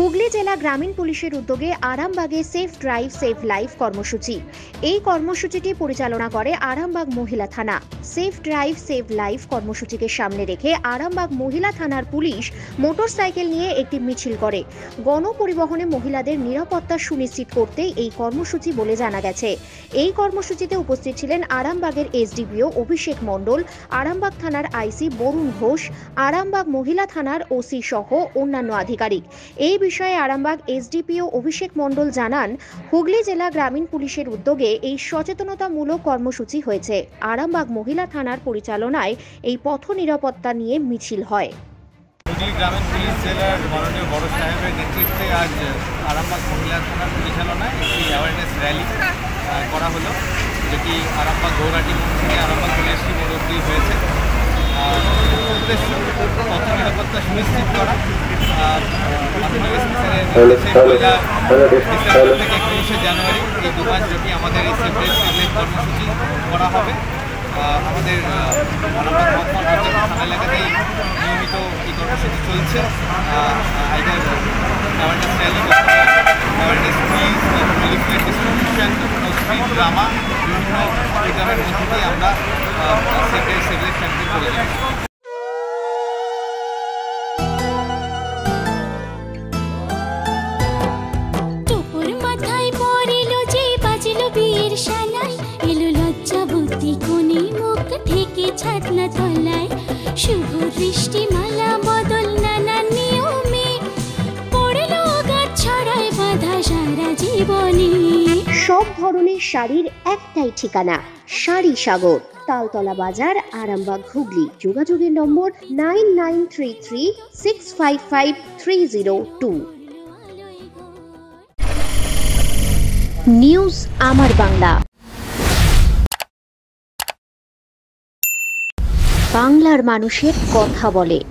হুগলি জেলা গ্রামীণ পুলিশের উদ্যোগে আরামবাগে সেফ ড্রাইভ সেভ লাইফ কর্মসূচি। এই কর্মসূচিটি পরিচালনা করে আরামবাগ মহিলা থানা। সেফ ড্রাইভ সেভ লাইফ কর্মসূচিকে সামনে রেখে আরামবাগ মহিলা থানার পুলিশ মোটরসাইকেল নিয়ে একটি মিছিল করে। গণপরিবহনে মহিলাদের নিরাপত্তা সুনিশ্চিত করতে এই কর্মসূচি বলে জানা গেছে। এই কর্মসূচিতে উপস্থিত ছিলেন আরামবাগের এসডিপিও অভিষেক মণ্ডল, আরামবাগ থানার আইসি বরুণ ঘোষ, আরামবাগ মহিলা থানার ওসি সহ অন্যান্য আধিকারিক। এই বিষয়ে আরামবাগ এসডিপিও অভিষেক মণ্ডল জানান, হুগলি জেলা গ্রামীণ পুলিশের উদ্যোগে এই সচেতনতামূলক কর্মসূচি হয়েছে। আরামবাগ মহিলা থানার পরিচালনায় এই পথ নিরাপত্তা নিয়ে মিছিল হয়। হুগলি গ্রামীণ পুলিশ জেলার মাননীয় বড় সাহেবের নেতৃত্বে আজ আরামবাগ মহিলা থানার পরিচালনায় একটি অ্যাওয়ারনেস র্যালি করা হলো, যেটি আরামবাগ গৌরাটি মোড় থেকে আরামবাগ পুলিশটি মোড় অবধি হয়েছে। উদ্দেশ্য পথ নিরাপত্তা সুনিশ্চিত করা। ডিসেম্বর থেকে 31শে জানুয়ারি এই 2 মাস ব্যাপী আমাদের এই সেফ ড্রাইভ সেভ লাইফ কর্মসূচি করা হবে। আমাদের আরামবাগ থানা এলাকাতেই নিয়মিত এই কর্মসূচি চলছে। Either awareness rally, awareness quiz, leaflet distribution, street drama, বিভিন্ন প্রোগ্রামের মধ্যে দিয়ে আমরা safe drive save life campaign করে যাচ্ছি। শুভ দৃষ্টিমালা বদল নানা নিয়মে পড়ল গাছ ছড়ায় বাধা সারা জীবনে। সব ধরনের শাড়ির একটাই ঠিকানা, শাড়ি সাগর, তালতলা বাজার, আরামবাগ, হুগলি। যোগাযোগের নম্বর 9933655302। নিউজ আমার বাংলা। বাংলার মানুষের কথা বলে।